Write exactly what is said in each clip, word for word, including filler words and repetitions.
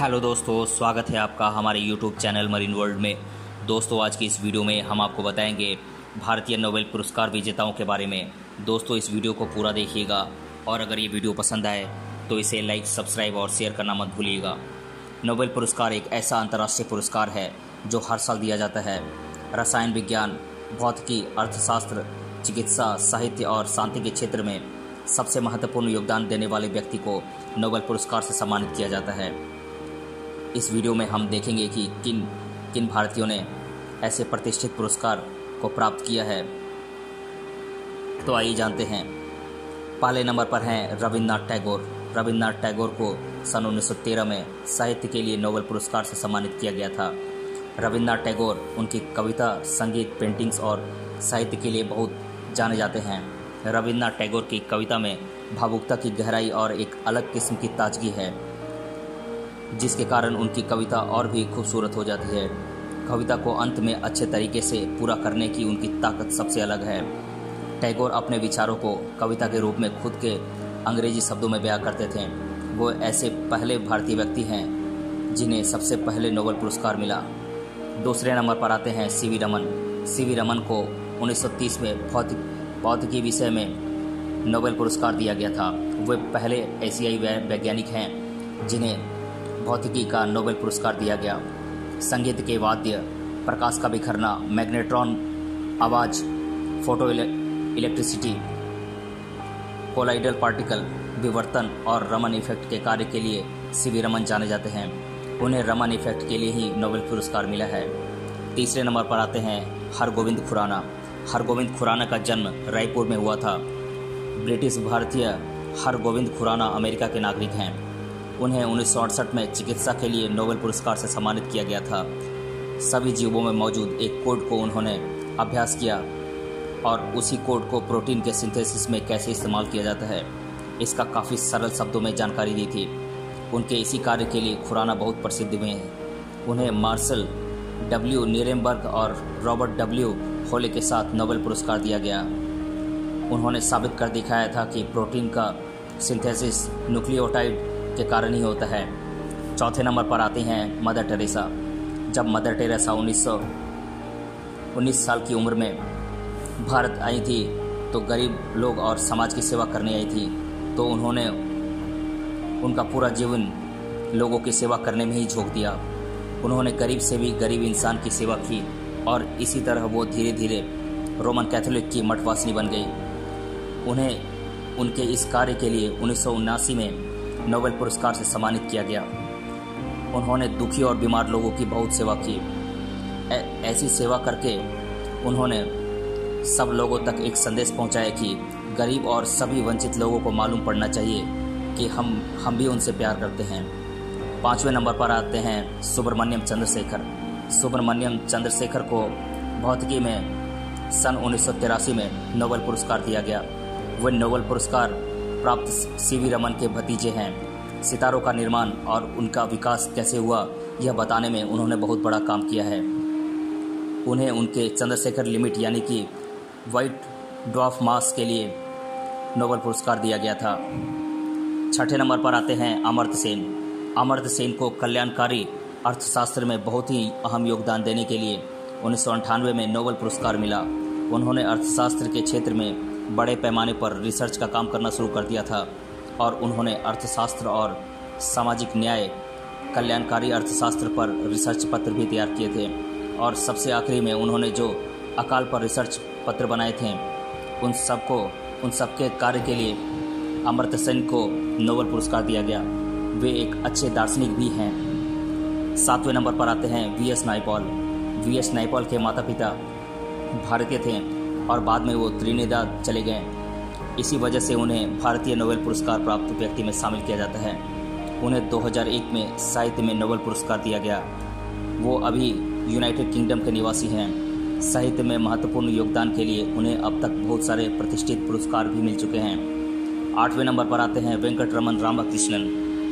Hello दोस्तों, स्वागत है आपका हमारे यूट्यूब चैनल मरीन वर्ल्ड में। दोस्तों, आज की इस वीडियो में हम आपको बताएंगे भारतीय नोबेल पुरस्कार विजेताओं के बारे में। दोस्तों, इस वीडियो को पूरा देखिएगा और अगर ये वीडियो पसंद आए तो इसे लाइक, सब्सक्राइब और शेयर करना मत भूलिएगा। नोबेल पुरस्कार एक ऐसा अंतर्राष्ट्रीय पुरस्कार है जो हर साल दिया जाता है। रसायन विज्ञान, भौतिकी, अर्थशास्त्र, चिकित्सा, साहित्य और शांति के क्षेत्र में सबसे महत्वपूर्ण योगदान देने वाले व्यक्ति को नोबेल पुरस्कार से सम्मानित किया जाता है। इस वीडियो में हम देखेंगे कि किन किन भारतीयों ने ऐसे प्रतिष्ठित पुरस्कार को प्राप्त किया है। तो आइए जानते हैं। पहले नंबर पर हैं रविन्द्रनाथ टैगोर। रविन्द्रनाथ टैगोर को सन उन्नीस सौ तेरह में साहित्य के लिए नोबेल पुरस्कार से सम्मानित किया गया था। रविन्द्रनाथ टैगोर उनकी कविता, संगीत, पेंटिंग्स और साहित्य के लिए बहुत जाने जाते हैं। रविन्द्रनाथ टैगोर की कविता में भावुकता की गहराई और एक अलग किस्म की ताजगी है, जिसके कारण उनकी कविता और भी खूबसूरत हो जाती है। कविता को अंत में अच्छे तरीके से पूरा करने की उनकी ताकत सबसे अलग है। टैगोर अपने विचारों को कविता के रूप में खुद के अंग्रेजी शब्दों में बयां करते थे। वो ऐसे पहले भारतीय व्यक्ति हैं जिन्हें सबसे पहले नोबेल पुरस्कार मिला। दूसरे नंबर पर आते हैं C V Raman. C V Raman को उन्नीस सौ तीस में भौतिक भौतिकी विषय में नोबेल पुरस्कार दिया गया था। वे पहले एशियाई वैज्ञानिक हैं जिन्हें भौतिकी का नोबेल पुरस्कार दिया गया। संगीत के वाद्य, प्रकाश का बिखरना, मैग्नेट्रॉन आवाज़, फोटो इलेक्ट्रिसिटी, कोलाइडल पार्टिकल विवर्तन और रमन इफेक्ट के कार्य के लिए सी वी रमन जाने जाते हैं। उन्हें रमन इफेक्ट के लिए ही नोबेल पुरस्कार मिला है। तीसरे नंबर पर आते हैं हरगोविंद खुराना। हरगोविंद खुराना का जन्म रायपुर में हुआ था। ब्रिटिश भारतीय हरगोविंद खुराना अमेरिका के नागरिक हैं। उन्हें उन्नीस सौ अड़सठ में चिकित्सा के लिए नोबेल पुरस्कार से सम्मानित किया गया था। सभी जीवों में मौजूद एक कोड को उन्होंने अभ्यास किया और उसी कोड को प्रोटीन के सिंथेसिस में कैसे इस्तेमाल किया जाता है, इसका काफ़ी सरल शब्दों में जानकारी दी थी। उनके इसी कार्य के लिए खुराना बहुत प्रसिद्ध हुए हैं। उन्हें मार्शल डब्ल्यू नीरेनबर्ग और रॉबर्ट डब्ल्यू होले के साथ नोबेल पुरस्कार दिया गया। उन्होंने साबित कर दिखाया था कि प्रोटीन का सिंथेसिस न्यूक्लियोटाइड के कारण ही होता है। चौथे नंबर पर आते हैं मदर टेरेसा। जब मदर टेरेसा उन्नीस सौ उन्नीस साल की उम्र में भारत आई थी तो गरीब लोग और समाज की सेवा करने आई थी। तो उन्होंने उनका पूरा जीवन लोगों की सेवा करने में ही झोंक दिया। उन्होंने गरीब से भी गरीब इंसान की सेवा की और इसी तरह वो धीरे धीरे रोमन कैथोलिक की मठवासिनी बन गई। उन्हें उनके इस कार्य के लिए उन्नीस सौ उन्यासी में नोबेल पुरस्कार से सम्मानित किया गया। उन्होंने दुखी और बीमार लोगों की बहुत सेवा की। ऐ, ऐसी सेवा करके उन्होंने सब लोगों तक एक संदेश पहुंचाया कि गरीब और सभी वंचित लोगों को मालूम पड़ना चाहिए कि हम हम भी उनसे प्यार करते हैं। पाँचवें नंबर पर आते हैं सुब्रमण्यम चंद्रशेखर। सुब्रमण्यम चंद्रशेखर को भौतिकी में सन उन्नीस सौ तिरासी में नोबेल पुरस्कार दिया गया। वे नोबेल पुरस्कार प्राप्त सी वी रमन के भतीजे हैं। सितारों का निर्माण और उनका विकास कैसे हुआ यह बताने में उन्होंने बहुत बड़ा काम किया है। उन्हें उनके चंद्रशेखर लिमिट यानी कि वाइट ड्वार्फ मास के लिए नोबेल पुरस्कार दिया गया था। छठे नंबर पर आते हैं अमर्त्य सेन। अमर्त्य सेन को कल्याणकारी अर्थशास्त्र में बहुत ही अहम योगदान देने के लिए उन्नीस सौ अंठानवे में नोबेल पुरस्कार मिला। उन्होंने अर्थशास्त्र के क्षेत्र में बड़े पैमाने पर रिसर्च का काम करना शुरू कर दिया था और उन्होंने अर्थशास्त्र और सामाजिक न्याय, कल्याणकारी अर्थशास्त्र पर रिसर्च पत्र भी तैयार किए थे। और सबसे आखिरी में उन्होंने जो अकाल पर रिसर्च पत्र बनाए थे, उन सबको उन सबके कार्य के लिए अमर्त्य सेन को नोबेल पुरस्कार दिया गया। वे एक अच्छे दार्शनिक भी हैं। सातवें नंबर पर आते हैं V S Naipaul. V S Naipaul के माता पिता भारतीय थे और बाद में वो त्रिनिदाद चले गए। इसी वजह से उन्हें भारतीय नोबेल पुरस्कार प्राप्त व्यक्ति में शामिल किया जाता है। उन्हें दो हज़ार एक में साहित्य में नोबेल पुरस्कार दिया गया। वो अभी यूनाइटेड किंगडम के निवासी हैं। साहित्य में महत्वपूर्ण योगदान के लिए उन्हें अब तक बहुत सारे प्रतिष्ठित पुरस्कार भी मिल चुके हैं। आठवें नंबर पर आते हैं वेंकटरमन रामकृष्णन।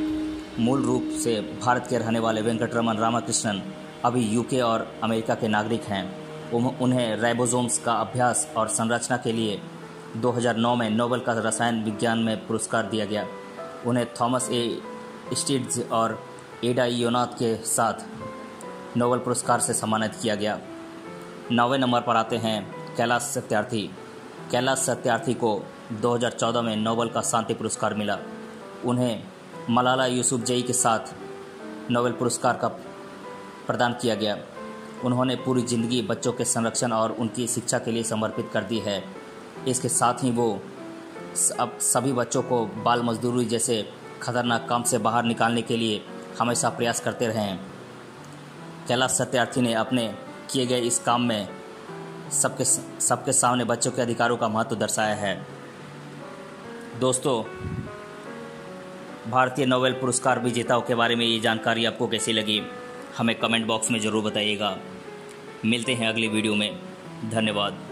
मूल रूप से भारत के रहने वाले वेंकटरमन रामकृष्णन अभी यूके और अमेरिका के नागरिक हैं। उन्हें राइबोसोम्स का अभ्यास और संरचना के लिए दो हज़ार नौ में नोबेल का रसायन विज्ञान में पुरस्कार दिया गया। उन्हें थॉमस ए स्टिट्ज और एडा योनाथ के साथ नोबेल पुरस्कार से सम्मानित किया गया। नौवें नंबर पर आते हैं कैलाश सत्यार्थी। कैलाश सत्यार्थी को दो हज़ार चौदह में नोबेल का शांति पुरस्कार मिला। उन्हें मलाला यूसुफजई के साथ नोबेल पुरस्कार का प्रदान किया गया। उन्होंने पूरी ज़िंदगी बच्चों के संरक्षण और उनकी शिक्षा के लिए समर्पित कर दी है। इसके साथ ही वो अब सभी बच्चों को बाल मजदूरी जैसे खतरनाक काम से बाहर निकालने के लिए हमेशा प्रयास करते रहे हैं। कैलाश सत्यार्थी ने अपने किए गए इस काम में सबके सबके सामने बच्चों के अधिकारों का महत्व दर्शाया है। दोस्तों, भारतीय नोबेल पुरस्कार विजेताओं के बारे में ये जानकारी आपको कैसी लगी, हमें कमेंट बॉक्स में ज़रूर बताइएगा। मिलते हैं अगली वीडियो में। धन्यवाद।